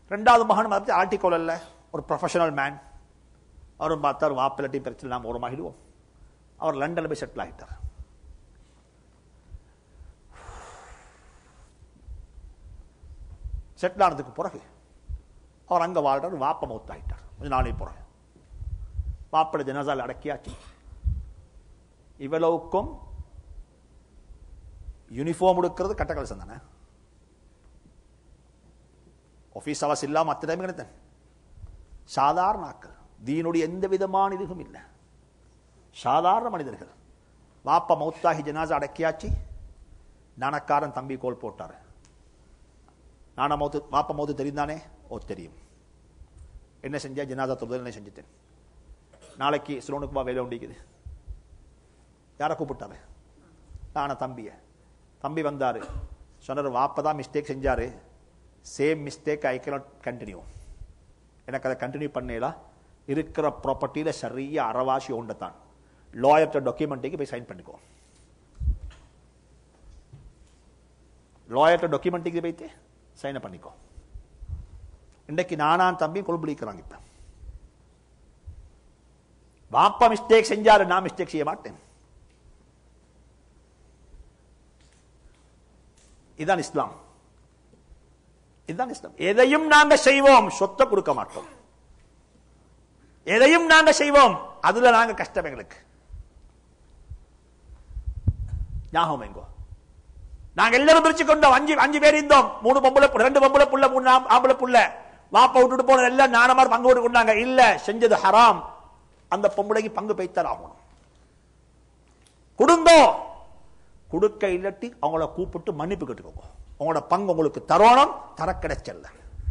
ரெண்டாவது மகன் பார்த்து ஆர்டிகோல் அல்ல, ஒரு ப்ரொஃபஷனல் மேன். அவரும் பார்த்தார் வாப்பிலட்டி பிரச்சனை நாம் ஓரமாகிடுவோம். அவர் லண்டனில் போய் செட்டில் ஆகிட்டார். செட்டில் ஆனதுக்கு பிறகு அவர் அங்கே வாழ்றார். வாப்ப மௌத் ஆகிட்டார். கொஞ்சம் நாளை பிறகு வாப்பட ஜனாசால் அடக்கியாச்சு. இவ்வளவுக்கும் யூனிஃபார்ம் கொடுக்கிறது கட்டக்கலசம் தானே. ஆபீஸ் அவஸ் இல்லாம அத்தனை டைம் கிடைத்தேன். சாதாரண ஆக்கள், தீனுடைய எந்த விதமான இதுவும் இல்லை, சாதாரண மனிதர்கள். வாப்பா மௌத்தாகி ஜனாசா அடக்கியாச்சு. நாணக்காரன் தம்பி கோல் போட்டாரு. நானா மௌத்து வாப்பா மௌத்து தெரிந்தானே? ஓ தெரியும். என்ன செஞ்சா? ஜனாசா தொழுதல் என்ன செஞ்சுட்டேன். நாளைக்கு சிலோனுக்கு வா, வேலை உண்டிக்குது. யாரை கூப்பிட்டாரு? நானா தம்பிய. தம்பி வந்தாரு, சொன்னார் வாப்பதான் மிஸ்டேக் செஞ்சாரு, same mistake I cannot continue. எனக்கு அதை கண்டினியூ பண்ணல. இருக்கிற ப்ராப்பர்ட்டியில சரியா அறவாசி ஒன்றத்தான். லாயர்ட்ட டாக்குமெண்ட்டுக்கு போய் சைன் பண்ணிக்கோ. லாயர்ட்ட டாக்குமெண்ட்டுக்கு போய்த்து சைனை பண்ணிக்கோ. இன்றைக்கு நானான் தம்பி கொள்பிடிக்கிறாங்க. இப்ப வாப்பா மிஸ்டேக் செஞ்சாரு, நான் மிஸ்டேக் செய்ய மாட்டேன். இதுதான் இஸ்லாம். இதுதான் இஸ்லாம். எதையும் நாங்க செய்வோம், சொத்தை கொடுக்க மாட்டோம். எதையும் நாங்க செய்வோம், அதுல நாங்க கஷ்டம் எங்களுக்கு. ஞாபகம் எங்கோ நாங்க எல்லாரும் பிரிச்சு கொண்டோம். அஞ்சு பேர் இருந்தோம். 3 பொம்பளை, 2 பொம்பளை புள்ள, 3 ஆம்பளை புள்ள. வாப்பா விட்டுட்டு போன எல்லாம் நானமார் பங்கு போட்டு கொண்டாங்க. இல்ல, செஞ்சது ஹராம். அந்த பொம்பளைக்கு பங்கு பைத்தார் ஆகணும். கொடுங்கோ. கொடுக்க இல்லாட்டி அவங்கள கூப்பிட்டு மன்னிப்பு கேட்டுக்கோங்க. உங்களோட பங்கு உங்களுக்கு தரோணும், தர கிடைச்சல்ல.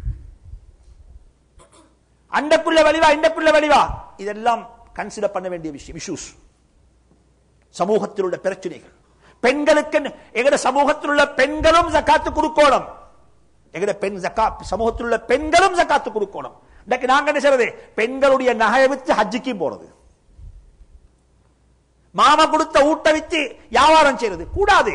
அண்டக்குள்ள வெளிவா, இண்டக்குள்ள வெளிவா, இதெல்லாம் கன்சிடர் பண்ண வேண்டிய விஷயம். இஷ்யூஸ், சமூகத்தில் உள்ள பிரச்சனைகள். பெண்களுக்கு எங்கட சமூகத்தில் உள்ள பெண்களும் ஜகாத்து கொடுக்கணும். எங்கட பெண் சமூகத்தில் உள்ள பெண்களும் ஜகாத்து கொடுக்கணும். இன்னைக்கு நாங்க என்ன செய்யறது? பெண்களுடைய நகையை வித்து ஹஜ்ஜிக்கு போறது, மாமா கொடுத்த ஊட்ட வித்து வியாபாரம் செய்யறது கூடாது,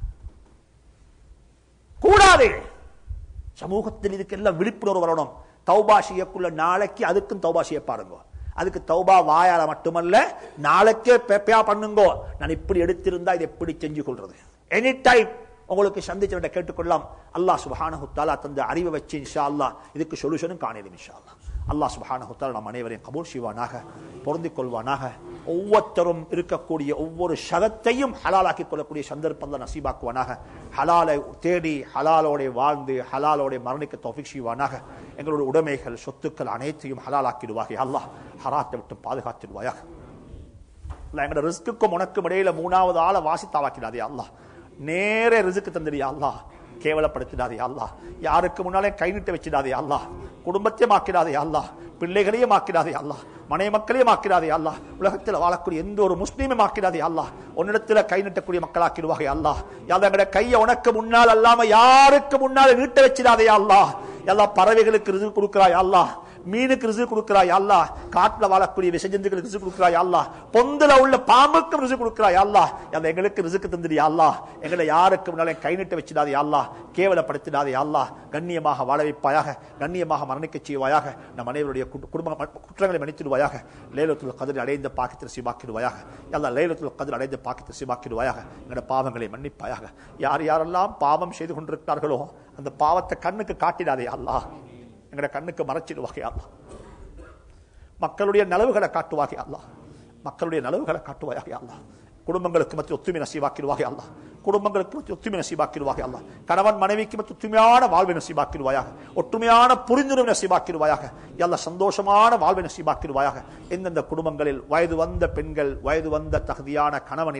கூடாது. சமூகத்தில் இதுக்கெல்லாம் விழிப்புணர்வு வரணும். தௌபா செய்யக்குள்ள நாளைக்கு அதுக்கும் தௌபா செய்ய பாருங்க. அதுக்கு தௌபா வாயால மட்டுமல்ல, நாளைக்கே பேப்பா பண்ணுங்கோ. நான் இப்படி எடுத்திருந்தா இது எப்படி செஞ்சு கொள்றது. எனி டைம் உங்களுக்கு சந்திச்சு கேட்டுக்கொள்ளலாம். அல்லாஹ் சுப்ஹானஹு தஆலா தந்த அறிவை வச்சு இன்ஷா அல்லாஹ் இதுக்கு சொல்யூஷனும் காணலும் இன்ஷா அல்லாஹ். அல்லாஹ் சுப்ஹானஹு தஆலா நம் அனைவரையும் கபூல் செய்வானாக, பொருந்திக் கொள்வானாக. ஒவ்வொருத்தரும் இருக்கக்கூடிய ஒவ்வொரு ஷகத்தையும் ஹலாலாக்கிக் கொள்ளக்கூடிய சந்தர்ப்பங்களை நசீபாக்குவானாக. ஹலாலை தேடி ஹலாலோட வாழ்ந்து ஹலாலோட மரணிக்க தௌஃபீக் செய்வானாக. எங்களுடைய உடைமைகள் சொத்துக்கள் அனைத்தையும் ஹலாலாக்கிடுவாக. அல்லாஹ் ஹராத்தை விட்டு பாதுகாத்திடுவாயாக. எங்களோட ரிஸ்க்குக்கும் உனக்கும் இடையில 3வது ஆளை வாசித்தாவாக்கிடாதே அல்லாஹ். நேரே ரிஸ்க் தந்துடியா அல்லாஹ். கேவலப்படுத்திடாதே அல்லாஹ். யாருக்கு முன்னாலே கை நீட்ட வச்சிடாதே அல்லாஹ். குடும்பத்தையும் ஆக்கிடாதே அல்லாஹ். பிள்ளைகளையும் ஆக்கிடாதே அல்லாஹ். மனை மக்களையும் ஆக்கிடாதே அல்லாஹ். உலகத்தில் வாழக்கூடிய எந்த ஒரு முஸ்லீமும் ஆக்கிடாதே அல்லாஹ். உன்னிடத்தில் கை நீட்டக்கூடிய மக்களாக்கிடுவாங்க அல்லாஹ். எங்களோட கையை உனக்கு முன்னால் அல்லாம யாருக்கு முன்னால் நீட்ட வச்சிடாதே அல்லாஹ். எல்லா பறவைகளுக்கு ரிஸ்க் கொடுக்கிறாய் அல்லாஹ். மீனுக்கு ரிஸ்க் கொடுக்கிறாய் அல்லாஹ். காட்டுல வாழக்கூடிய விசஜந்துகளுக்கு ரிஸ்க் கொடுக்கிறாய் அல்லாஹ். பொந்துல உள்ள பாம்புக்கு ரிஸ்க் கொடுக்கிறாய் அல்லாஹ். எங்களுக்கு ரிஸ்க் தந்துடியா அல்லாஹ். எங்களை யாருக்கு முன்னாலே கை நீட்ட வச்சிடாதே அல்லாஹ். கேவலப்படுத்திடாதே அல்லாஹ். கண்ணியமாக வாழ வைப்பாயாக, கண்ணியமாக மரணிக்க செய்வாயாக. நம் அனைவருடைய குடும்ப குற்றங்களை மன்னித்திடுவாயாக. லைலத்துல் கத்ர் அடைந்த பாக்கியத்தை நசீபாக்கிடுவாயாக. அல்லாஹ் லைலத்துல் கத்ர் அடைந்த பாக்கியத்தை நசீபாக்கிடுவாயாக. எங்களுடைய பாவங்களை மன்னிப்பாயாக. யார் யாரெல்லாம் பாவம் செய்து கொண்டிருக்கிறார்களோ அந்த பாவத்தை கண்ணுக்கு காட்டிடாதே அல்லாஹ். எங்கட கண்ணுக்கு மறைச்சிடுவாக அல்லாஹ். மக்களுடைய நலவுகளை காட்டுவாக அல்லாஹ். மக்களுடைய நலவுகளை காட்டுவாயாக அல்லாஹ். குடும்பங்களுக்கு மத்திய ஒத்துமை நசீபாக்கிடுவாக அல்லாஹ். குடும்பங்களுக்கு மத்திய ஒத்துமை நசீபாக்கிடுவாக அல்லாஹ். கணவன் மனைவிக்கு மத்திய ஒத்துமையான வாழ்வை நசீபாக்கிடுவாயாக. ஒற்றுமையான புரிந்துணர்வு நசீபாக்கிடுவாயாக. அல்லாஹ் சந்தோஷமான வாழ்வை நசீபாக்கிடுவாயாக. எந்தெந்த குடும்பங்களில் வயது வந்த பெண்கள், வயது வந்த தகுதியான கணவன்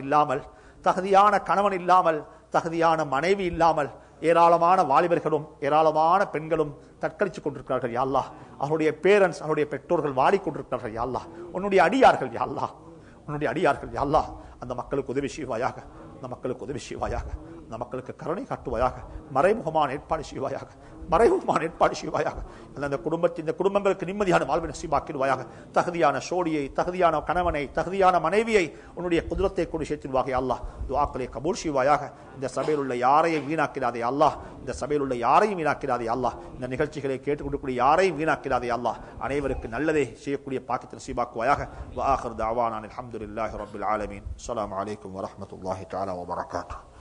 இல்லாமல் தகுதியான மனைவி இல்லாமல் ஏராளமான வாலிபர்களும் ஏராளமான பெண்களும் தற்கழித்துக் கொண்டிருக்கிறார்கள் யா அல்லாஹ். அவருடைய பேரண்ட்ஸ், அவருடைய பெற்றோர்கள் வாடிக்கொண்டிருக்கிறார்கள் யா அல்லாஹ். உன்னுடைய அடியார்கள் யா அல்லாஹ், உன்னுடைய அடியார்கள் யா அல்லாஹ். அந்த மக்களுக்கு உதவி செய்வாயாக, அந்த மக்களுக்கு உதவி செய்வாயாக. அந்த மக்களுக்கு கருணை காட்டுவாயாக, மறைமுகமான ஏற்பாடு செய்வாயாக, மறைமுகமான ஏற்பாடு செய்வாயாக. அந்த குடும்பங்களுக்கு நிம்மதியான வாழ்வை நசீபாக்கிடுவாயாக. தகுதியான சோடியை, தகுதியான கணவனை, தகுதியான மனைவியை உன்னுடைய குதிரத்தை கொண்டு சேர்த்திடுவாக அல்லாஹ். துஆக்களை கபூல் செய்வாயாக. இந்த சபையில் உள்ள யாரையும் வீணாக்கிறாதே அல்லாஹ், இந்த சபையில் உள்ள யாரையும் வீணாக்கிறாதே அல்லாஹ், இந்த நிகழ்ச்சிகளை கேட்டுக்கொள்ளக்கூடிய யாரையும் வீணாக்கிறாதே அல்லாஹ். அனைவருக்கு நல்லதை செய்யக்கூடிய பாக்கியத்தை நசீபாக்குவாயாக. வ ஆகிரு தஅவானா அல்ஹம்துலில்லாஹி ரப்பில் ஆலமீன். அஸ்ஸலாமு அலைக்கும் வரஹ்மத்துல்லாஹி தஆலா வ பரகாத்துஹு.